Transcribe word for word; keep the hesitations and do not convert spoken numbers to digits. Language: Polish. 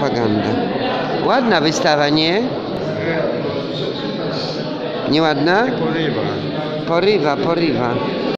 propaganda. Ładna wystawa, nie? Nieładna? Porywa. Porywa, porywa.